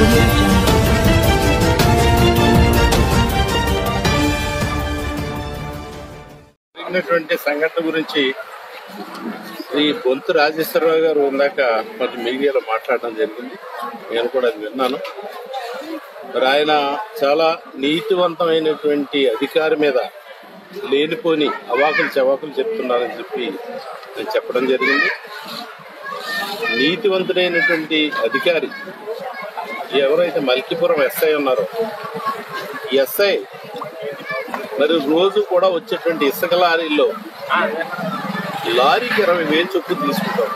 సంఘటన గురించి శ్రీ బొంతు రాజేశ్వరరావు గారు ఇందాక కొంచెం మీడియాలో మాట్లాడడం జరిగింది. నేను కూడా అది విన్నాను. మరి ఆయన చాలా నీతివంతమైనటువంటి అధికారి మీద లేనిపోని అవాకులు చవాకులు చెప్తున్నారని చెప్పి నేను చెప్పడం జరిగింది. నీతివంతుడైనటువంటి అధికారి ఎవరైతే మల్కీపురం ఎస్ఐ ఉన్నారో ఈ ఎస్ఐ మరి రోజు కూడా వచ్చేటువంటి ఇసుక లారీల్లో లారీకి 20,000 చొప్పున తీసుకుంటాం.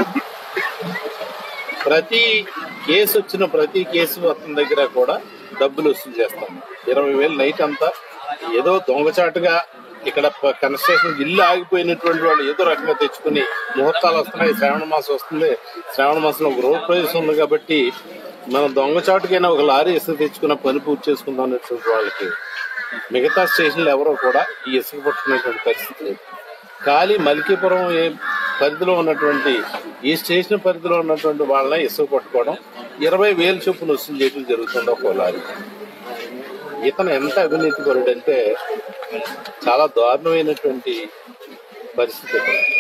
ప్రతి కేసు వచ్చిన ప్రతి కేసు అతని దగ్గర కూడా డబ్బులు వసూలు చేస్తాం. 20,000 నైట్ అంతా ఏదో దొంగచాటుగా ఇక్కడ కన్స్ట్రక్షన్ ఇల్లు ఆగిపోయినటువంటి వాళ్ళు ఏదో రకంగా తెచ్చుకుని ముహూర్తాలు వస్తున్నాయి, శ్రావణ మాసం వస్తుంది, శ్రావణ మాసంలో ఒక రోడ్ ప్రవేశం ఉంది కాబట్టి మనం దొంగచాటుకైనా ఒక లారీ ఇసుక తెచ్చుకున్న పని పూర్తి చేసుకుందాం అనేటువంటి వాళ్ళకి మిగతా స్టేషన్లు ఎవరో కూడా ఈ ఇసుక పట్టుకునేటువంటి పరిస్థితి లేదు. ఖాళీ మల్కీపురం పరిధిలో ఉన్నటువంటి ఈ స్టేషన్ పరిధిలో ఉన్నటువంటి వాళ్ళని ఇసుక పట్టుకోవడం 20,000 చొప్పున వసూలు చేయడం జరుగుతుంది ఒక లారీ. ఇతను ఎంత అవినీతి పరుడు అంటే చాలా దారుణమైనటువంటి పరిస్థితి.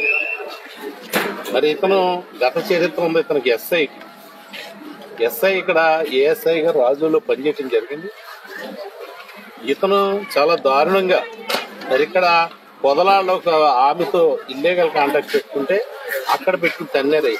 మరి ఇతను గత చరిత్ర ఉంది. ఇతనికి ఎస్ఐ ఇక్కడ ఏఎస్ఐ గారు రాజులో పనిచేయడం జరిగింది. ఇతను చాలా దారుణంగా మరి ఇక్కడ పొదలాల్లో ఒక ఆమెతో ఇల్లీగల్ కాంటాక్ట్ పెట్టుకుంటే అక్కడ పెట్టుకుని తన్నేరై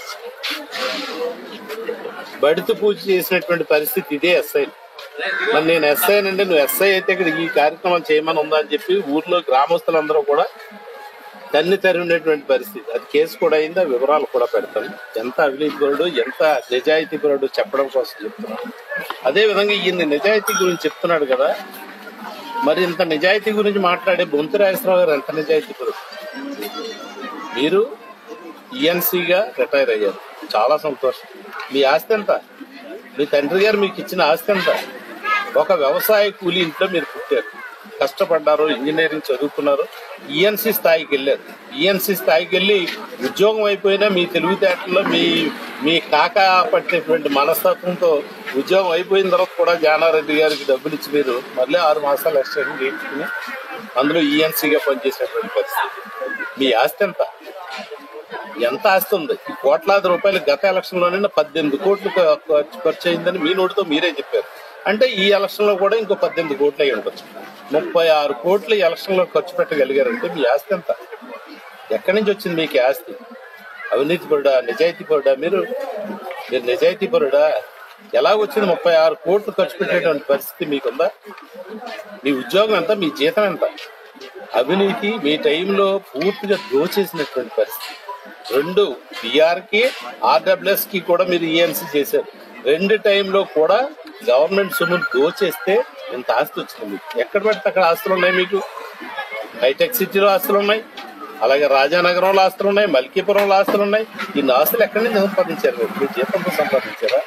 బడితో పూజ చేసినటువంటి పరిస్థితి ఇదే ఎస్ఐ. మరి నేను ఎస్ఐ నండి, నువ్వు ఎస్ఐ అయితే ఇక్కడ ఈ కార్యక్రమం చేయమని ఉందా అని చెప్పి ఊర్లో గ్రామస్తులందరూ కూడా తరిమినటువంటి పరిస్థితి. అది కేసు కూడా అయింది, ఆ వివరాలు కూడా పెడతాను. ఎంత అవినీతిపరుడు, ఎంత నిజాయితీపరుడు చెప్పడం కోసం చెప్తున్నాను. అదేవిధంగా ఈయన నిజాయితీ గురించి చెప్తున్నాడు కదా, మరి ఇంత నిజాయితీ గురించి మాట్లాడే బొంతు రాజేశ్వరరావు గారు ఎంత నిజాయితీపరుడు. మీరు ఈఎన్సీగా రిటైర్ అయ్యారు, చాలా సంతోషం. మీ ఆస్తి ఎంత? మీ తండ్రి గారు మీకు ఇచ్చిన ఆస్తి ఎంత? ఒక వ్యవసాయ కూలీ ఇంట్లో మీరు పుట్టారు, కష్టపడ్డారు, ఇంజనీరింగ్ చదువుకున్నారు, ఈఎన్సీ స్థాయికి వెళ్ళారు. ఈఎన్సీ స్థాయికి వెళ్ళి ఉద్యోగం అయిపోయినా మీ తెలివితేటల్లో మీ కాక పట్టేటువంటి మనస్తత్వంతో ఉద్యోగం అయిపోయిన తర్వాత కూడా జానారెడ్డి గారికి డబ్బులు ఇచ్చి మీరు మళ్ళీ 6 మాసాలు ఎక్స్టెండ్ చేయించుకుని అందులో ఈఎన్సీగా పనిచేసేటువంటి పరిస్థితి. మీ ఆస్తి ఎంత ఆస్తి ఉంది? ఈ కోట్లాది రూపాయలు గత ఎలక్షన్ లోనే 18 కోట్లు ఖర్చు అయిందని మీ నోటితో మీరే చెప్పారు. అంటే ఈ ఎలక్షన్ లో కూడా ఇంకో 18 కోట్లు అయి ఉండొచ్చు. 36 కోట్లు ఈ ఎలక్షన్ లో ఖర్చు పెట్టగలిగారంటే మీ ఆస్తి ఎంత? ఎక్కడి నుంచి వచ్చింది మీకు ఆస్తి? అవినీతి పరుడా, నిజాయితీ పరుడా? మీరు నిజాయితీ పరుడా? ఎలా వచ్చింది 36 కోట్లు ఖర్చు పెట్టేటువంటి పరిస్థితి మీకుందా? మీ ఉద్యోగం ఎంత? మీ జీతం ఎంత? అవినీతి మీ టైంలో పూర్తిగా దోచేసినటువంటి పరిస్థితి. 2 బీఆర్కి ఆర్డబ్ల్యూఎస్ కి కూడా మీరు ఈఎన్సీ చేశారు. 2 టైంలో కూడా గవర్నమెంట్ సొమ్మును దోచేస్తే ఇంత ఆస్తి వచ్చింది మీకు. ఎక్కడ పడితే అక్కడ ఆస్తులు ఉన్నాయి మీకు. హైటెక్ సిటీలో ఆస్తులు ఉన్నాయి, అలాగే రాజానగరంలో ఆస్తులు ఉన్నాయి, మల్కీపురంలో ఆస్తులు ఉన్నాయి. ఇన్ని ఆస్తులు ఎక్కడి నుంచి సంపాదించారు మీరు? మీ జీతంతో సంపాదించారా?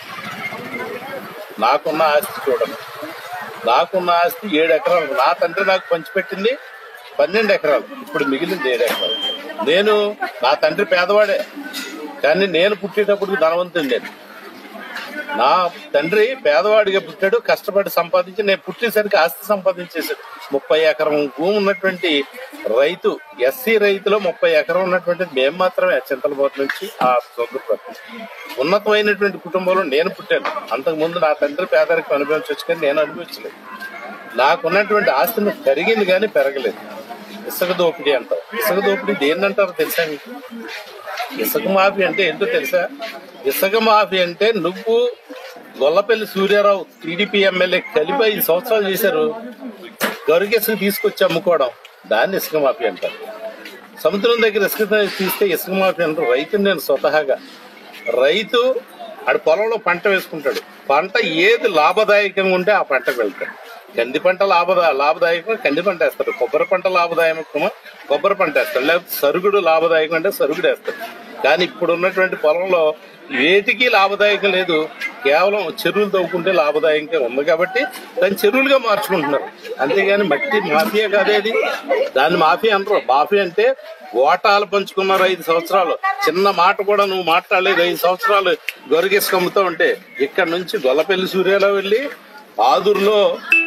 నాకున్న ఆస్తి చూడండి, నాకున్న ఆస్తి 7 ఎకరాలు. నా తండ్రి నాకు పంచిపెట్టింది 12 ఎకరాలు, ఇప్పుడు మిగిలింది 7 ఎకరాలు. నా తండ్రి పేదవాడే, కానీ నేను పుట్టేటప్పుడు ధనవంతుడు. నా తండ్రి పేదవాడిగా పుట్టాడు, కష్టపడి సంపాదించి నేను పుట్టేసరికి ఆస్తి సంపాదించేసాడు. 30 ఎకరం భూమి ఉన్నటువంటి రైతు, ఎస్సీ రైతులో 30 ఎకరం ఉన్నటువంటిది మేము మాత్రమే. చింతలపూర్ నుంచి ఆ సొంతపూర్ ఉన్నతమైనటువంటి కుటుంబంలో నేను పుట్టాను. అంతకుముందు నా తండ్రి పేదరికం అనుభవించవచ్చు, కానీ నేను అనుభవించలేదు. నాకున్నటువంటి ఆస్తిని పెరిగింది కానీ పెరగలేదు. ఇసుక దోపిడీ అంటారు. ఇసుక దోపిడీ దేన్నంటారో తెలుసా మీకు? ఇసుక మాఫీ అంటే ఏంటో తెలుసా? ఇసుక మాఫీ అంటే నువ్వు గొల్లపల్లి సూర్యారావు టీడీపీ ఎమ్మెల్యే కలిపి 5 సంవత్సరాలు చేశారు. గరుగు ఇసుక తీసుకొచ్చి అమ్ముకోవడం, దాన్ని ఇసుక మాఫీ అంటారు. సముద్రం దగ్గర ఇసుక తీస్తే ఇసుక మాఫీ అంటారు. రైతుని నేను స్వతహాగా రైతు ఆడు పొలంలో పంట వేసుకుంటాడు. పంట ఏది లాభదాయకంగా ఉంటే ఆ పంటకు వెళ్తాడు. కంది పంట లాభదాయకంగా కంది పంట వేస్తాడు, కొబ్బరి పంట లాభదాయకమా కొబ్బరి పంట వేస్తాడు, లేకపోతే సరుగుడు లాభదాయకం అంటే సరుగుడు వేస్తాడు. కానీ ఇప్పుడు ఉన్నటువంటి పొలంలో వేటికి లాభదాయకం లేదు, కేవలం చెరువులు తవ్వుకుంటే లాభదాయకంగా ఉంది కాబట్టి దాన్ని చెరువులుగా మార్చుకుంటున్నారు. అంతేగాని మట్టి మాఫియా కాదేది, దాన్ని మాఫియా అంటారు. మాఫియా అంటే ఓటాలు పంచుకున్నారు 5 సంవత్సరాలు, చిన్న మాట కూడా నువ్వు మాట్లాడలేదు. 5 సంవత్సరాలు గొరగేసుకమ్ముతూ ఉంటే ఇక్కడ నుంచి గొల్లపల్లి సూర్యాలో వెళ్ళి ఆదుర్లో.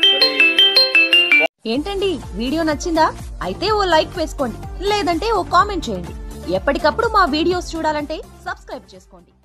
ఏంటండి వీడియో నచ్చిందా? అయితే ఓ లైక్ వేసుకోండి, లేదంటే ఓ కామెంట్ చేయండి. ఎప్పటికప్పుడు మా వీడియోస్ చూడాలంటే సబ్స్క్రైబ్ చేసుకోండి.